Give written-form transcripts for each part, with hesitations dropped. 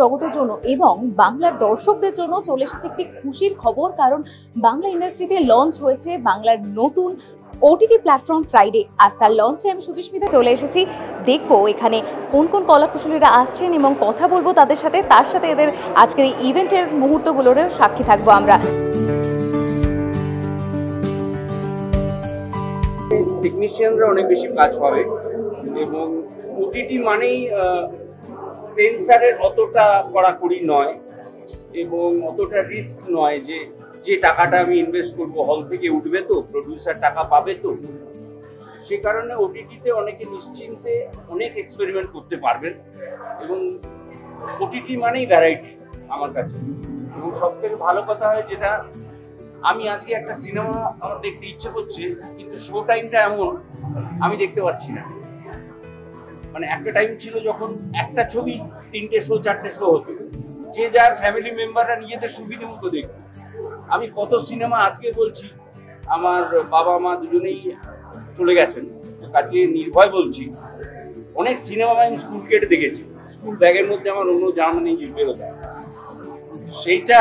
জগতের জন্য এবং বাংলার দর্শকদের জন্য চলে এসেছে একটি খুশির খবর, কারণ বাংলা ইন্ডাস্ট্রিতে লঞ্চ হয়েছে বাংলার নতুন ওটিটি প্ল্যাটফর্ম ফ্রাইডে। আজ তার লঞ্চে আমি সুচিস্মিতা চলে এসেছি। দেখবো এখানে কোন কোন কলাকুশলীরা আসছেন এবং কথা বলবো তাদের সাথে, তার সাথে এদের আজকের এই ইভেন্টের মুহূর্তগুলোর সাক্ষী থাকবো আমরা। টেকনিশিয়ানরা অনেক বেশি কাজ পাবে এবং ওটিটি মানেই সেন্সারের অতটা কড়াকড়ি নয় এবং অতটা রিস্ক নয় যে যে টাকাটা আমি ইনভেস্ট করবো হল থেকে উঠবে তো, প্রডিউসার টাকা পাবে তো। সে কারণে ওটিটিতে অনেকে নিশ্চিন্তে অনেক এক্সপেরিমেন্ট করতে পারবেন এবং ওটিটি মানেই ভ্যারাইটি আমার কাছে। এবং সবথেকে ভালো কথা হয় যেটা, আমি আজকে একটা সিনেমা আমার দেখতে ইচ্ছে করছে কিন্তু শো টাইমটা এমন আমি দেখতে পাচ্ছি না। মানে একটা টাইম ছিল যখন একটা ছবি 3টে শো 4টে শো হতো, যে যার ফ্যামিলি মেম্বাররা নিজেদের সুবিধে মতো দেখতো। আমি কত সিনেমা আজকে বলছি, আমার বাবা মা দুজনেই চলে গেছেন, কাজে নির্ভয় বলছি, অনেক সিনেমা আমি স্কুল কেটে দেখেছি। স্কুল ব্যাগের মধ্যে আমার অন্য জার্মানি বেরোতে, সেইটা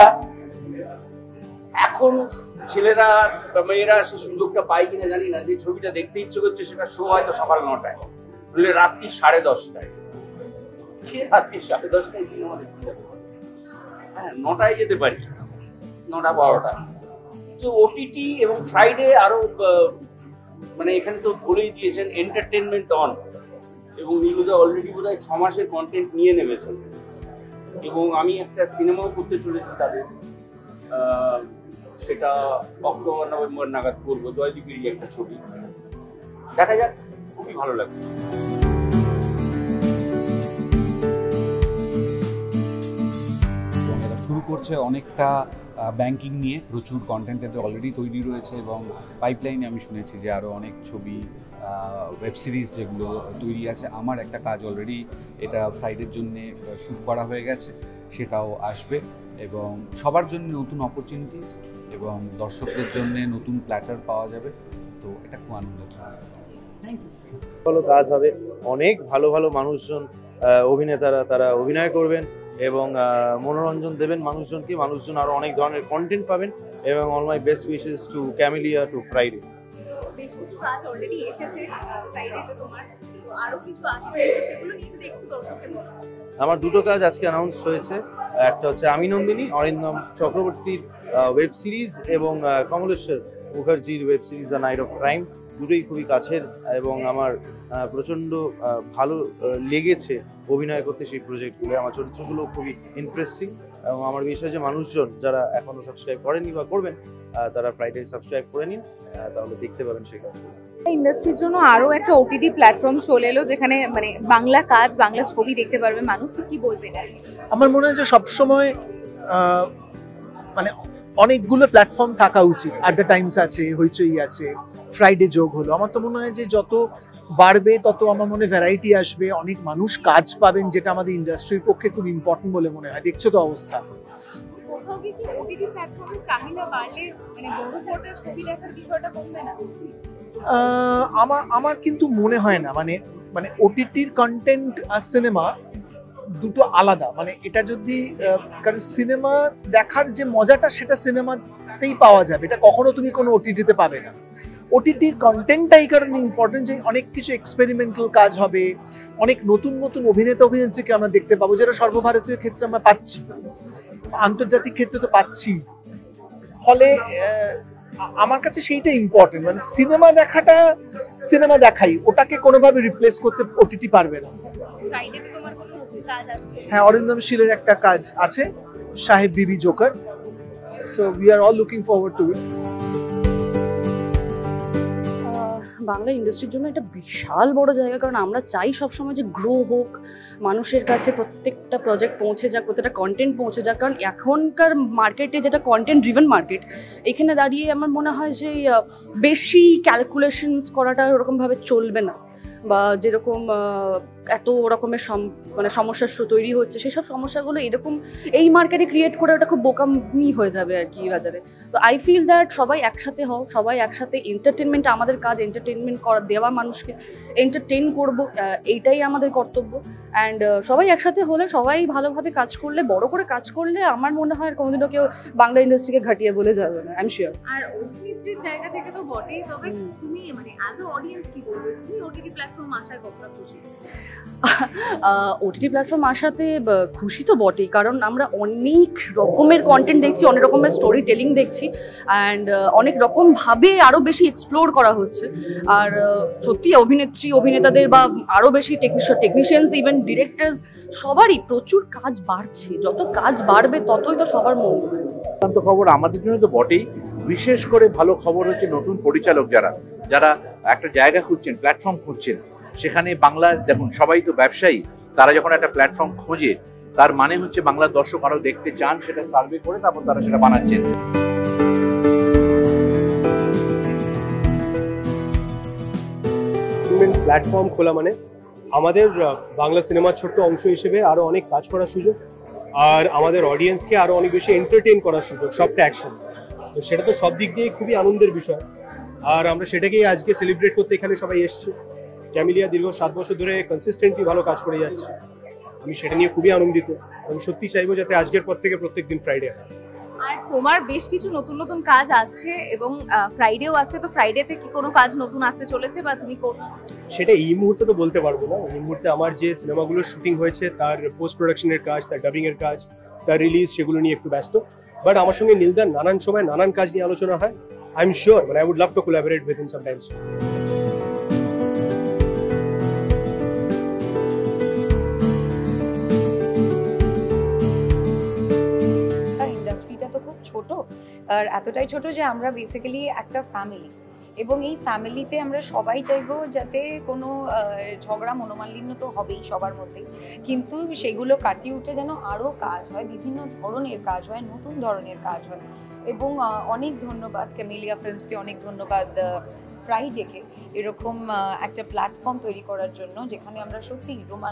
এখন ছেলেরা বা মেয়েরা সে সুযোগটা পায় কিনা জানি না। যে ছবিটা দেখতে ইচ্ছে করছে সেটা শো হয়তো সকাল 9টায়, বললে রাত্রি 10:30টায়। কে রাত্রি 10:30টায় সিনেমা দেখতে যাবে? হ্যাঁ, 9টায় যেতে পারি, 9টা 12টা। তো ওটিটি এবং ফ্রাইডে আরো মানে এখানে তো বলেই দিয়েছেন এন্টারটেনমেন্ট অন, এবং নীলুদা অলরেডি বোধহয় 6 মাসের কন্টেন্ট নিয়ে নেমেছেন। এবং আমি একটা সিনেমাও করতে চলেছি তাদের, সেটা অক্টোবর নভেম্বর নাগাদ করবো, জয়দীপেরই একটা ছবি। দেখা যাক, খুবই ভালো লাগবে। শুরু করছে অনেকটা ব্যাংকিং নিয়ে, প্রচুর কন্টেন্ট এতে অলরেডি তৈরি রয়েছে এবং পাইপলাইনে আমি শুনেছি যে আরও অনেক ছবি, ওয়েব সিরিজ যেগুলো তৈরি আছে। আমার একটা কাজ অলরেডি এটা ফ্রাইডের জন্যে শ্যুট করা হয়ে গেছে, সেটাও আসবে এবং সবার জন্য নতুন অপরচুনিটিস এবং দর্শকদের জন্য নতুন প্ল্যাটার পাওয়া যাবে। তো এটা খুব আনন্দের। ভালো কাজ হবে, অনেক ভালো ভালো মানুষজন অভিনেতারা তারা অভিনয় করবেন এবং মনোরঞ্জন দেবেন মানুষজনকে। মানুষজন আরো অনেক ধরনের কন্টেন্ট পাবেন এবং all my best wishes to Camellia to Friday. বেশ কিছু কাজ অলরেডি এসেছে ফ্রাইডেতে, তোমার আরো কিছু আসবে, সেগুলো নিয়ে যদি একটু দর্শকদের বলো। আমার দুটো কাজ আজকে অ্যানাউন্স হয়েছে, একটা হচ্ছে আমি নন্দিনী, অরিন্দম চক্রবর্তীর ওয়েব সিরিজ এবং কমলেশ্বর মুখার্জির web series the night of crime. দুটোই খুবই কাছের এবং আমার প্রচণ্ড ভালো লেগেছে অভিনয় করতে সেই প্রজেক্টগুলো। আমার চরিত্রগুলো খুবই ইন্টারেস্টিং এবং আমার বিষয় যে মানুষজন যারা এখনো সাবস্ক্রাইব করেনি বা করবেন তারা ফ্রাইডে সাবস্ক্রাইব করে নিন, তাহলে দেখতে পাবেন সেই কাজগুলো। ইন্ডাস্ট্রির জন্য আরো একটা ওটিটি প্ল্যাটফর্ম চলে এলো, যেখানে মানে বাংলা কাজ, বাংলা ছবি দেখতে পারবে মানুষ। তো কি বলবেন? আমার মনে হয় যে সবসময় মানে অনেকগুলো প্ল্যাটফর্ম থাকা উচিত। অ্যাট দ্য টাইমস আছে, হইচই আছে, ফ্রাইডে যোগ হলো। আমার তো মনে হয় যে যত বাড়বে তত আমার মনে ভ্যারাইটি আসবে, অনেক মানুষ কাজ পাবেন, যেটা আমাদের ইন্ডাস্ট্রির পক্ষে খুব ইম্পর্টেন্ট বলে মনে হয়। দেখছো তো অবস্থা। কোথাও কি ওটিটি প্ল্যাটফর্মে চাহিদা বাড়লে মানে বড় পর্দায় ছবি দেখার বিষয়টা কমবে না? আমার কিন্তু মনে হয় না। মানে ওটিটির কন্টেন্ট আর সিনেমা দুটো আলাদা। মানে এটা যদি, কারণ সিনেমা দেখার যে মজাটা সেটা সিনেমাতেই পাওয়া যাবে, এটা কখনো তুমি কোনো ওটিটিতে পাবে না। ওটিটির কন্টেন্টটা এই কারণে ইম্পর্টেন্ট যে অনেক কিছু এক্সপেরিমেন্টাল কাজ হবে, অনেক নতুন নতুন অভিনেতা অভিনেত্রীকে আমরা দেখতে পাবো, যেটা সর্বভারতীয় ক্ষেত্রে আমরা পাচ্ছি, আন্তর্জাতিক ক্ষেত্রে তো পাচ্ছি। ফলে আমার কাছে সেইটা ইম্পর্টেন্ট। মানে সিনেমা দেখাটা সিনেমা দেখাই, ওটাকে কোনোভাবে রিপ্লেস করতে ওটিটি পারবে না। হ্যাঁ, অরিন্দম শীলের একটা কাজ আছে, Saheb Bibi Joker. So we are all looking forward to it. Bangla ইন্ডাস্ট্রির জন্য এটা বিশাল বড় জায়গা, কারণ আমরা চাই সবসময় যে গ্রো হোক, মানুষের কাছে প্রত্যেকটা প্রজেক্ট পৌঁছে যাক, প্রত্যেকটা কন্টেন্ট পৌঁছে যাক। কারণ এখনকার মার্কেটে যেটা কন্টেন্ট ড্রিভেন মার্কেট, এখানে দাঁড়িয়ে আমার মনে হয় যে বেশি ক্যালকুলেশনস করাটা ওরকমভাবে চলবে না। বা যেরকম এত রকমের মানে সমস্যা তৈরি হচ্ছে, সেসব সমস্যাগুলো এরকম এই মার্কেটে ক্রিয়েট করে ওটা খুব বোকামি হয়ে যাবে আর কি বাজারে। তো আই ফিল দ্যাট সবাই একসাথে হও, সবাই একসাথে এন্টারটেনমেন্ট, আমাদের কাজ এন্টারটেনমেন্ট করা, দেওয়া মানুষকে এন্টারটেন করবো, এইটাই আমাদের কর্তব্য। অ্যান্ড সবাই একসাথে হলে, সবাই ভালোভাবে কাজ করলে, বড় করে কাজ করলে, আমার মনে হয় কোনোদিনও কেউ বাংলা ইন্ডাস্ট্রিকে ঘাটিয়ে বলে যাবে না, আই এম শিওর। আর অভিনেত্রীর জায়গা থেকে তো বটেই, তবে তুমি মানে অ্যাজ আ অডিয়েন্স কি বলবে? তুমি ওটিটি প্ল্যাটফর্ম আসায় কতটা খুশি? ওটিটি প্ল্যাটফর্ম আসাতে খুশি তো বটেই, কারণ আমরা অনেক রকমের কন্টেন্ট দেখছি, অনেক রকমের স্টোরি টেলিং দেখছি, অ্যান্ড অনেক রকমভাবে আরও বেশি এক্সপ্লোর করা হচ্ছে। আর সত্যি অভিনেত্রী অভিনেতাদের বা আরও বেশি টেকনিশিয়ানস, ইভেন ডিরেক্টরস, সবারই প্রচুর কাজ বাড়ছে। যত কাজ বাড়বে ততই তো সবার মঙ্গল। দুর্দান্ত খবর আমাদের জন্য তো বটেই, বিশেষ করে ভালো খবর হচ্ছে নতুন পরিচালক যারা একটা জায়গা খুঁজছেন, প্ল্যাটফর্ম খুঁজছেন, সেখানে বাংলার, দেখুন সবাই তো ব্যবসায়ী, তারা যখন একটা প্ল্যাটফর্ম খোঁজে তার মানে হচ্ছে বাংলার দর্শক আরো দেখতে চান, সেটা সার্ভে করে তারপর তারা সেটা বানাচ্ছেন। প্ল্যাটফর্ম খোলা মানে আমাদের বাংলা সিনেমার ছোট্ট অংশ হিসেবে আরো অনেক কাজ করার সুযোগ, আর আমাদের অডিয়েন্সকে আরো অনেক বেশি এন্টারটেইন করার সুযোগ, সবটা অ্যাকশন। তো সেটা তো সব দিক দিয়ে খুবই আনন্দের বিষয়, আর আমরা সেটাকেই আজকে সেলিব্রেট করতে এখানে সবাই এসেছি। ক্যামিলিয়া দীর্ঘ 7 বছর ধরে কনসিস্টেন্টলি ভালো কাজ করে যাচ্ছে, আমি সেটা নিয়ে খুবই আনন্দিত। আমি সত্যি চাইবো যাতে আজকের পর থেকে প্রত্যেকদিন ফ্রাইডে হয়। আর তোমার বেশ কিছু নতুন নতুন কাজ আসছে এবং ফ্রাইডেও আসছে, তো ফ্রাইডেতে কি কোনো কাজ নতুন আসতে চলেছে বা তুমি করছো? সেটা এই মুহূর্তে তো বলতে পারবো না। এই মুহূর্তে আমার যে সিনেমাগুলোর শুটিং হয়েছে তার পোস্ট প্রোডাকশনের কাজ, তার ডাবিং এর কাজ, তার রিলিজ, সেগুলো নিয়ে একটু ব্যস্ত। বাট আমার সঙ্গে নীলদার নানান সময় নানান কাজ নিয়ে আলোচনা হয়। আই এম শিওর, মানে I would love to collaborate with him sometimes. ইন্ডাস্ট্রিটা তো খুব ছোট, আর এতটাই ছোট যে আমরা বেসিক্যালি একটা ফ্যামিলি, এবং এই ফ্যামিলিতে আমরা সবাই চাইবো যাতে কোনো ঝগড়া মনোমালিন্য তো হবেই সবার মধ্যেই, কিন্তু সেগুলো কাটিয়ে উঠে যেন আরও কাজ হয়, বিভিন্ন ধরনের কাজ হয়, নতুন ধরনের কাজ হয়। এবং অনেক ধন্যবাদ ক্যামেলিয়া ফিল্মসকে, অনেক ধন্যবাদ ফ্রাইডেকে এরকম একটা প্ল্যাটফর্ম তৈরি করার জন্য, যেখানে আমরা সত্যি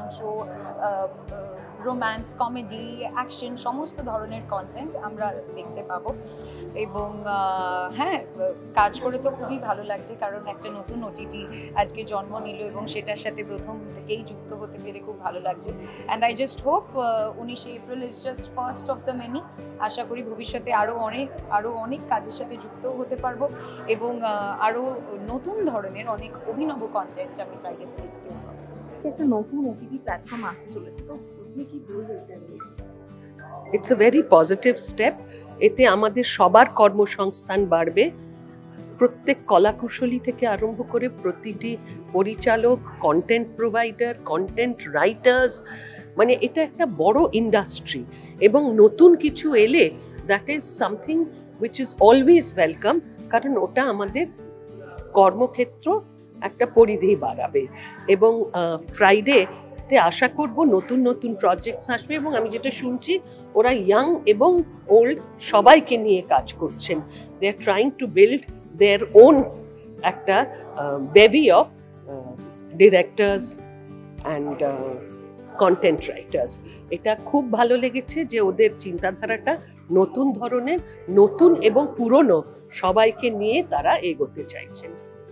রোম্যান্স, কমেডি, অ্যাকশন সমস্ত ধরনের কন্টেন্ট আমরা দেখতে পাবো। এবং হ্যাঁ, কাজ করে তো খুবই ভালো লাগছে, কারণ একটা নতুন ওটিটি আজকে জন্ম নিল এবং সেটার সাথে প্রথম থেকেই যুক্ত হতে পেরে খুব ভালো লাগছে। And I just hope 19 April is just first of the many. আশা করি ভবিষ্যতে আরও অনেক কাজের সাথে যুক্ত হতে পারবো এবং আরও নতুন ধরনের অনেক অভিনব কন্টেন্ট আমি ফ্রাইডে দেখতে পাবো। একটা নতুন ওটিটি প্ল্যাটফর্ম আসতে চলেছে, তো তুমি কি বলবে এটা নিয়ে? It's a very positive step. এতে আমাদের সবার কর্মসংস্থান বাড়বে, প্রত্যেক কলাকুশলী থেকে আরম্ভ করে প্রতিটি পরিচালক, কন্টেন্ট প্রোভাইডার, কন্টেন্ট রাইটার্স, মানে এটা একটা বড় ইন্ডাস্ট্রি, এবং নতুন কিছু এলে that is something which is always welcome, কারণ ওটা আমাদের কর্মক্ষেত্র একটা পরিধি বাড়াবে। এবং ফ্রাইডেতে আশা করব নতুন নতুন প্রজেক্টস আসবে, এবং আমি যেটা শুনছি ওরা ইয়াং এবং ওল্ড সবাইকে নিয়ে কাজ করছেন। They are trying to build their own একটা bevy of directors and content writers. এটা খুব ভালো লেগেছে যে ওদের চিন্তাধারাটা নতুন ধরনের, নতুন এবং পুরনো সবাইকে নিয়ে তারা এগোতে চাইছেন।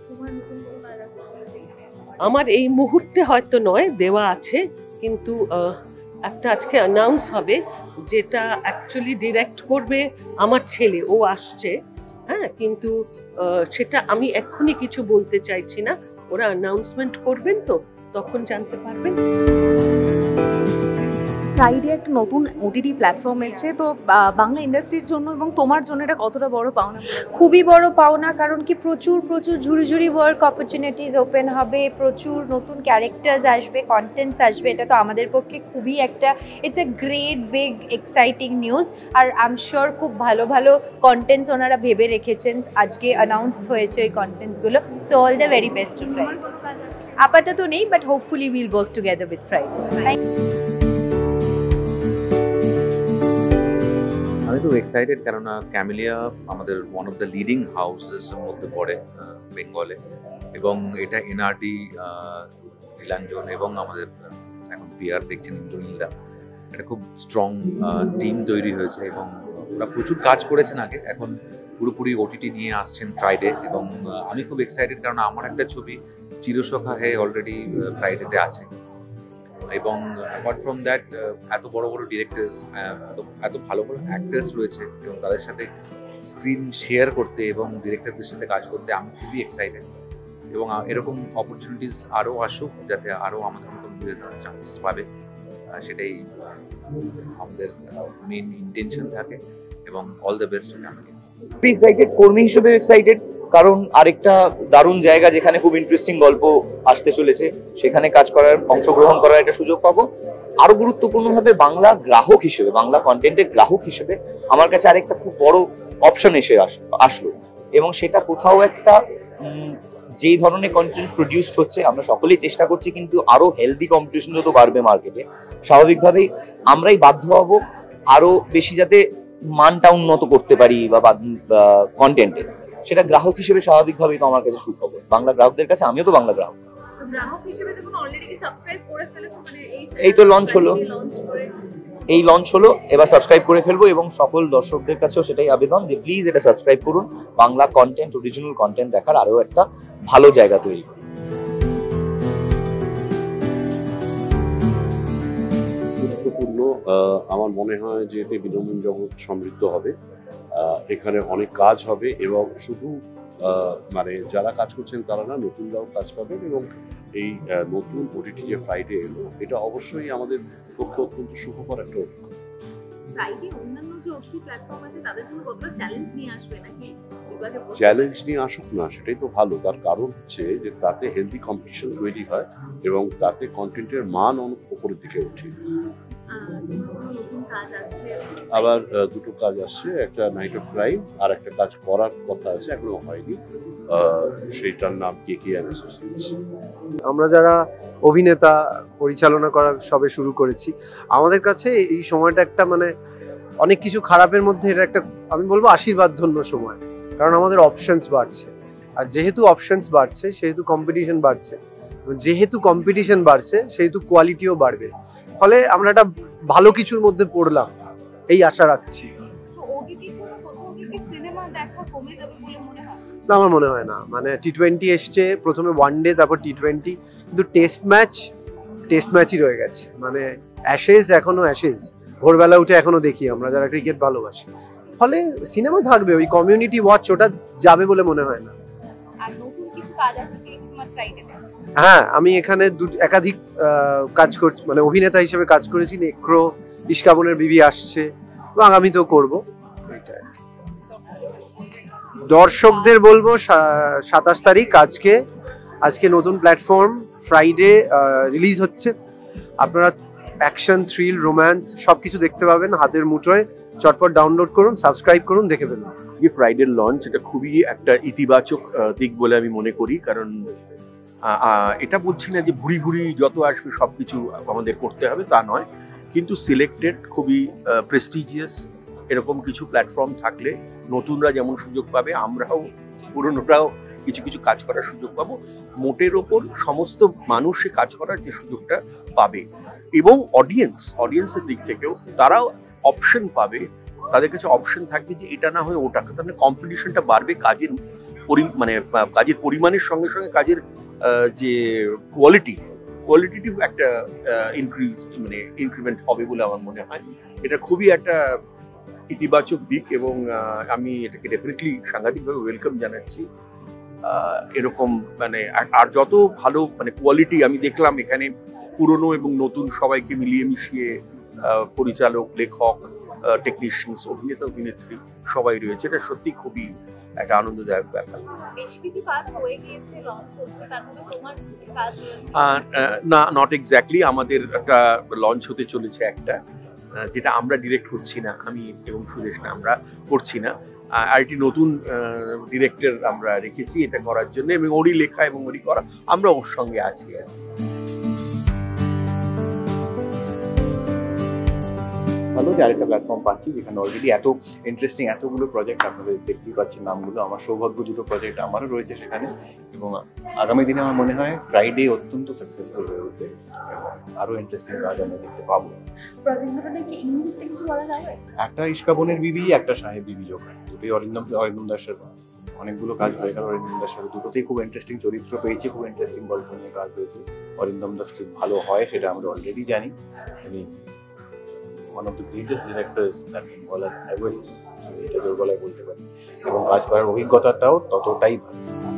আমার এই মুহূর্তে হয়তো নয়, দেওয়া আছে, কিন্তু একটা আজকে অ্যানাউন্স হবে, যেটা অ্যাকচুয়ালি ডিরেক্ট করবে আমার ছেলে, ও আসছে। হ্যাঁ, কিন্তু সেটা আমি এক্ষুনি কিছু বলতে চাইছি না, ওরা অ্যানাউন্সমেন্ট করবেন তো তখন জানতে পারবেন। ফ্রাইডে একটা নতুন ওটিটি প্ল্যাটফর্ম এসেছে, তো বাংলা ইন্ডাস্ট্রির জন্য এবং তোমার জন্য এটা কতটা বড় পাওনা? খুবই বড় পাওনা, কারণ কি প্রচুর ঝুড়ি ঝুড়ি ওয়ার্ক অপরচুনিটিস ওপেন হবে, প্রচুর নতুন ক্যারেক্টার্স আসবে, কন্টেন্টস আসবে। এটা তো আমাদের পক্ষে খুবই একটা, it's a great big exciting news. আর আই এম শিওর খুব ভালো ভালো কন্টেন্টস ওনারা ভেবে রেখেছেন, আজকে অ্যানাউন্স হয়েছে ওই কন্টেন্টসগুলো। So all the very best to Friday. আপাতত নেই, but hopefully will work together with Friday. আমি খুব এক্সাইটেড, কেননা ক্যামেলিয়া আমাদের one of the leading houses এর মধ্যে পড়ে বেঙ্গলে, এবং এটা এনআরটি নীলাঞ্জন এবং আমাদের এখন পিআর দেখছেন ইন্দ্রনীলদা, একটা খুব স্ট্রং টিম তৈরি হয়েছে এবং ওরা প্রচুর কাজ করেছেন আগে, এখন পুরোপুরি ওটিটি নিয়ে আসছেন ফ্রাইডে। এবং আমি খুব এক্সাইটেড, কারণ আমার একটা ছবি চিরসখা হে অলরেডি ফ্রাইডেতে আছে। এবং অ্যাপার্ট ফ্রম দ্যাট এত বড় বড় ডিরেক্টর্স, এত ভালো ভালো অ্যাক্টার্স রয়েছে এবং তাদের সাথে স্ক্রিন শেয়ার করতে এবং ডিরেক্টরদের সাথে কাজ করতে আমি খুবই এক্সাইটেড। এবং এরকম অপরচুনিটিস আরও আসুক, যাতে আরও আমাদের মতন চান্সেস পাবে, সেটাই আমাদের মেইন ইন্টেনশন থাকে। এবং অল দ্য বেস্ট ফ্যামিলি। খুবই এক্সাইটেড, কর্মী হিসেবে এক্সাইটেড, কারণ আরেকটা দারুণ জায়গা যেখানে খুব ইন্টারেস্টিং গল্প আসতে চলেছে, সেখানে কাজ করার, অংশগ্রহণ করার একটা সুযোগ পাবো। আরো গুরুত্বপূর্ণভাবে বাংলা গ্রাহক হিসেবে, বাংলা কন্টেন্টের গ্রাহক হিসেবে আমার কাছে আরেকটা খুব বড় অপশন এসে আসলো। এবং সেটা কোথাও একটা যেই ধরনের কন্টেন্ট প্রডিউসড হচ্ছে, আমরা সকলেই চেষ্টা করছি, কিন্তু আরো হেলদি কম্পিটিশন যত বাড়বে মার্কেটে, স্বাভাবিকভাবেই আমরাই বাধ্য হব আরো বেশি যাতে মানটা উন্নত করতে পারি বা কন্টেন্টে। সেটা গ্রাহক হিসেবে স্বাভাবিকভাবেই তো আমার কাছে সুখবর, বাংলা গ্রাহকদের কাছে। আমিও তো বাংলা গ্রাহক। এই তো লঞ্চ হলো, এই লঞ্চ হলো, এবার সাবস্ক্রাইব করে ফেলবো। এবং সকল দর্শকদের কাছেও সেটাই আবেদন যে প্লিজ এটা সাবস্ক্রাইব করুন, বাংলা কন্টেন্ট, অরিজিনাল কন্টেন্ট দেখার আরো একটা ভালো জায়গা তৈরি করুন। গুরুত্বপূর্ণ, আমার মনে হয় যে এতে বিনোদন জগৎ সমৃদ্ধ হবে, এখানে অনেক কাজ হবে এবং শুধু মানে যারা কাজ করছেন তারা না, নতুনরাও কাজ পাবেন। এবং এই নতুন ওটিটি যে ফ্রাইডে এলো, এটা অবশ্যই আমাদের পক্ষে অত্যন্ত সুখকর একটা অভিজ্ঞতা। চ্যালেঞ্জ নিয়ে আসুক না, সেটাই তো ভালো। তার কারণ হচ্ছে যে তাতে হেলদি কম্পিটিশন তৈরি হয় এবং তাতে কন্টেন্টের মান অনেক উপরের দিকে ওঠে। আবার দুটো কাজ আসছে, একটা নাইট অফ ক্রাইম, আর একটা কাজ করার কথা আছে, এখনো হয়নি, সেইটার নাম KKN অ্যাসোসিয়েটস। আমরা যারা অভিনেতা পরিচালনা করা সবে শুরু করেছি, আমাদের কাছে এই সময়টা একটা মানে অনেক কিছু খারাপের মধ্যে এটা একটা, আমি বলবো, আশীর্বাদ ধন্য সময়। কারণ আমাদের অপশনস বাড়ছে, আর যেহেতু অপশনস বাড়ছে সেহেতু কম্পিটিশন বাড়ছে, যেহেতু কম্পিটিশন বাড়ছে সেহেতু কোয়ালিটিও বাড়বে। ফলে আমরা একটা ভালো কিছুর মধ্যে পড়লাম, এই আশা রাখছি। না, আমার মনে হয় না। মানে T20 এসছে, প্রথমে ওয়ানডে, তারপর T20, কিন্তু টেস্ট ম্যাচই রয়ে গেছে। মানে অ্যাশেজ এখনো অ্যাশেজ, ভোরবেলা উঠে এখনো দেখি আমরা যারা ক্রিকেট ভালোবাসি। ফলে সিনেমা থাকবে, ওই কমিউনিটি ওয়াচ ওটা যাবে বলে মনে হয় না। হ্যাঁ, আমি এখানে একাধিক কাজ করছি, মানে অভিনেতা হিসেবে কাজ করেছি। নেক্রো, ইস্কাবনের বিবি আসছে এবং আগামীতেও করবো। দর্শকদের বলবো 27 তারিখ আজকে নতুন প্ল্যাটফর্ম ফ্রাইডে রিলিজ হচ্ছে। আপনারা অ্যাকশন, থ্রিল, রোম্যান্স সবকিছু দেখতে পাবেন হাতের মুঠোয়। চটপট ডাউনলোড করুন, সাবস্ক্রাইব করুন, দেখে ফেলুন। এই ফ্রাইডের লঞ্চ এটা খুবই একটা ইতিবাচক দিক বলে আমি মনে করি। কারণ এটা বলছি না যে ভুরি ভুরি যত আসবে সবকিছু আমাদের করতে হবে, তা নয়, কিন্তু সিলেক্টেড, খুবই প্রেস্টিজিয়াস এরকম কিছু প্ল্যাটফর্ম থাকলে নতুনরা যেমন সুযোগ পাবে, আমরাও পুরনোরাও কিছু কিছু কাজ করার সুযোগ পাবো। মোটের ওপর সমস্ত মানুষে কাজ করার যে সুযোগটা পাবে, এবং অডিয়েন্সের দিক থেকেও তারাও অপশন পাবে। তাদের কাছে অপশন থাকবে যে এটা না হয়ে ওটা, তাহলে কম্পিটিশনটা বাড়বে। কাজের পরিমাণের সঙ্গে সঙ্গে কাজের যে কোয়ালিটিটিভ একটা ইনক্রিমেন্ট হবে বলে আমার মনে হয়। এটা খুবই একটা ইতিবাচক দিক এবং আমি এটাকে ডেফিনেটলি সাংঘাতিকভাবে ওয়েলকাম জানাচ্ছি। এরকম মানে আর যত ভালো মানে কোয়ালিটি আমি দেখলাম এখানে, পুরনো এবং নতুন সবাইকে মিলিয়ে মিশিয়ে পরিচালক, লেখক, টেকনিশিয়ানস, অভিনেতা, অভিনেত্রী সবাই রয়েছে। এটা সত্যি খুবই একটা আনন্দদায়ক ব্যাপার। না, নট এক্স্যাক্টলি। আমাদের একটা লঞ্চ হতে চলেছে একটা, যেটা আমরা ডিরেক্ট করছি না, আমি এবং সুরেশ না, আমরা করছি না। আর একটি নতুন ডিরেক্টর আমরা রেখেছি এটা করার জন্য, এবং ওরই লেখা এবং ওরই করা, আমরা ওর সঙ্গে আছি আর ভালো যে আরেকটা প্ল্যাটফর্ম পাচ্ছি যেখানে অলরেডি এত ইন্টারেস্টিং এতগুলো প্রজেক্ট আপনাদের দেখতেই পাচ্ছেন নামগুলো। আমার সৌভাগ্য দুটো প্রজেক্ট আমারও রয়েছে সেখানে, এবং আগামী দিনে আমার মনে হয় ফ্রাইডে অত্যন্ত সাকসেসফুল হয়ে উঠবে এবং আরও ইন্টারেস্টিং কাজ আমরা দেখতে পাবো। একটা ইস্কাবনের বিবি, একটা সাহেব বিবি যোগ, দুটোই অরিন্দম দাসের। অনেকগুলো কাজ হয়ে গেল অরিন্দম দাস সাথে, দুটোতেই খুব ইন্টারেস্টিং চরিত্র পেয়েছি, খুব ইন্টারেস্টিং গল্প নিয়ে কাজ হয়েছে। অরিন্দম দাস খুব ভালো হয় সেটা আমরা অলরেডি জানি, উনি one of the greatest directors that Bengal has ever seen, এটা জোর গলায় বলতে পারি, এবং কাজ করার অভিজ্ঞতাটাও ততটাই ভালো।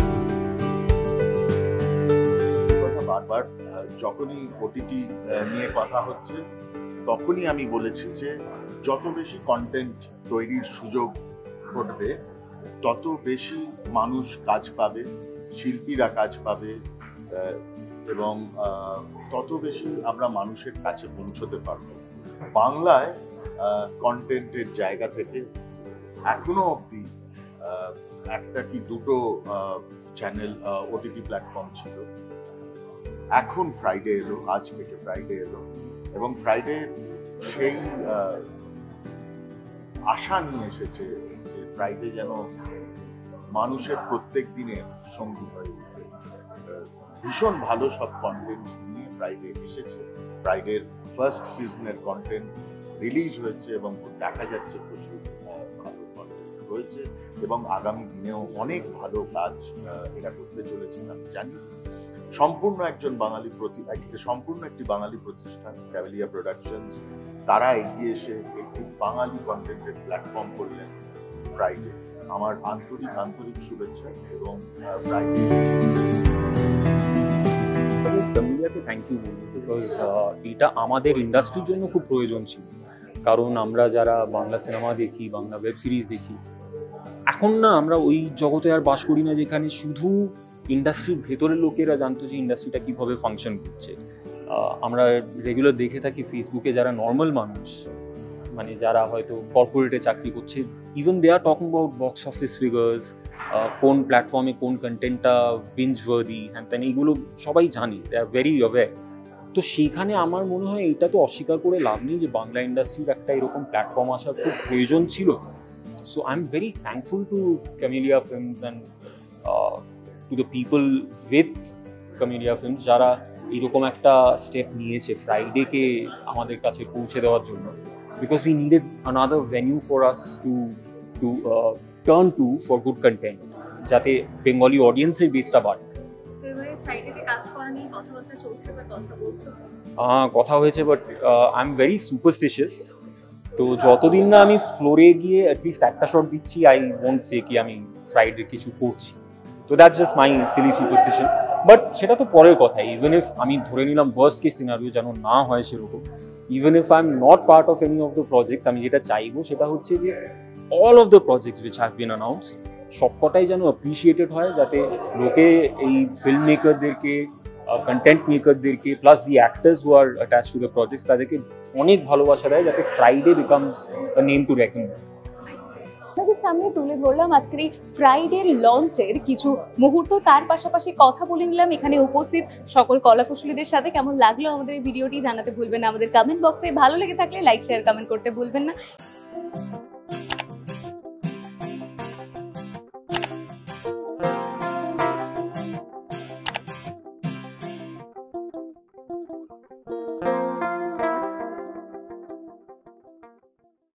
বারবার যখনই ওটিটি নিয়ে কথা হচ্ছে তখনই আমি বলেছি যে যত বেশি কন্টেন্ট তৈরির সুযোগ ঘটবে তত বেশি মানুষ কাজ পাবে, শিল্পীরা কাজ পাবে, এবং তত বেশি আমরা মানুষের কাছে পৌঁছতে পারবো। বাংলায় কন্টেন্টের জায়গা থেকে এখনো অবধি একটা কি দুটো চ্যানেল ওটিটি প্ল্যাটফর্ম ছিল, এখন ফ্রাইডে এলো, আজ থেকে ফ্রাইডে এলো, এবং ফ্রাইডে সেই আশা নিয়ে এসেছে যে ফ্রাইডে যেন মানুষের প্রত্যেক দিনের সঙ্গী হয়ে উঠবে। ভীষণ ভালো সব কন্টেন্ট নিয়ে ফ্রাইডে এসেছে। ফ্রাইডের ফার্স্ট সিজনের কন্টেন্ট রিলিজ হয়েছে এবং দেখা যাচ্ছে প্রচুর ভালো কন্টেন্ট রয়েছে, এবং আগামী দিনেও অনেক ভালো কাজ এরা করতে চলেছে আমি জানি। সম্পূর্ণ একটি বাঙালি প্রতিষ্ঠান ক্যাভেলিয়া প্রোডাকশনস, তারা এগিয়ে এসে একটি বাঙালি কন্টেন্টের প্ল্যাটফর্ম করলেন ফ্রাইডে। আমার আন্তরিক শুভেচ্ছা এবং ফ্রাইডে ক্যাভেলিয়াকে থ্যাংক ইউ বলবো, বিকজ এটা আমাদের ইন্ডাস্ট্রির জন্য খুব প্রয়োজন ছিল। কারণ আমরা যারা বাংলা সিনেমা দেখি, বাংলা ওয়েব সিরিজ দেখি, এখন না আমরা ওই জগতে আর বাস করি না যেখানে শুধু ইন্ডাস্ট্রির ভেতরের লোকেরা জানতো যে ইন্ডাস্ট্রিটা কীভাবে ফাংশন করছে। আমরা রেগুলার দেখে থাকি ফেসবুকে যারা নর্মাল মানুষ, মানে যারা হয়তো কর্পোরেটে চাকরি করছে, even they are talking about box office figures, কোন প্ল্যাটফর্মে কোন কন্টেন্টটা বিঞ্জ ওয়ার্দি, হ্যান ত্যান, এইগুলো সবাই জানি, দে আর ভেরি অ্যাওয়্যার। তো সেইখানে আমার মনে হয় এটা তো অস্বীকার করে লাভ নেই যে বাংলা ইন্ডাস্ট্রির একটা এরকম প্ল্যাটফর্ম আসার খুব প্রয়োজন ছিল। So I am very thankful to Camellia films and to the people with Camellia films যারা এইরকম একটা স্টেপ নিয়েছে ফ্রাইডেকে আমাদের কাছে পৌঁছে দেওয়ার জন্য, because we needed another venue for us to turn to for good content, যাতে বেঙ্গলি অডিয়েন্সের বেসটা বাড়ে। কথা হয়েছে, but I am very superstitious. তো যতদিন না আমি ফ্লোরে গিয়ে অ্যাটলিস্ট একটা শট দিচ্ছি, আই ওয়ন্ট সে কি আমি ফ্রাইডে কিছু করছি। তো that's just my silly superstition. But সেটা তো পরের কথা। ইভেন ইফ আমি ধরে নিলাম ওয়ার্স্ট কেস সিনারিও যেন না হয় সেরকম, even if I am not part of any of the projects, আমি যেটা চাইবো সেটা হচ্ছে যে all of the projects which have been announced সবকটাই যেন অ্যাপ্রিসিয়েটেড হয়, যাতে লোকে এই ফিল্ম মেকারদেরকে, কন্টেন্ট মেকারদেরকে, plus the actors who are attach to the projects, তাদেরকে অনেক ভালোবাসা দেয়, যাতে Friday becomes a name to reckon. আপনাদের সামনে তুলে ধরলাম আজকের এই ফ্রাইডে লঞ্চের কিছু মুহূর্ত, তার পাশাপাশি কথা বলে নিলাম এখানে উপস্থিত সকল কলাকুশলীদের সাথে। কেমন লাগলো আমাদের এই ভিডিওটি জানাতে ভুলবেন না আমাদের কমেন্ট বক্সে। ভালো লেগে থাকলে লাইক, শেয়ার, কমেন্ট করতে ভুলবেন না।